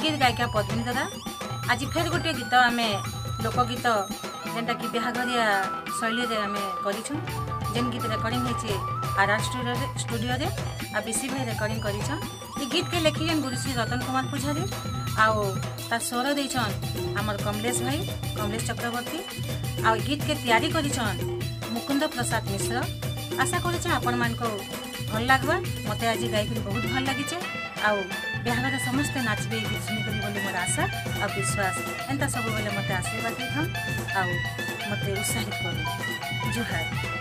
गीत गायिका पद्मिनी दादा। आज फेर गोटे गीत आम लोकगीत जेनटा कि बिहाघरिया शैली आम करूँ जेन गीत रेकर्डिंग होती आर स्टूडियो रे आ बीसी भाई रेकर्डिंग करें। ये गीत के लिखिन गुरुश्री रतन कुमार पुजारी आउ तार स्वर देछन आमर कमलेश भाई कमलेश चक्रवर्ती आ गीत के तैयारी करिछन मुकुंद प्रसाद मिश्र। आशा करुचे आपण मान को भल लगवा। मते आज गायक बहुत भल लगी आउ बिहार समस्ते नाचबे गीत सुनिक बोली मोर आशा आ विश्वास एंता सब बेले मते आशीर्वाद देथन आउ मते उत्साहित करू। जुहार।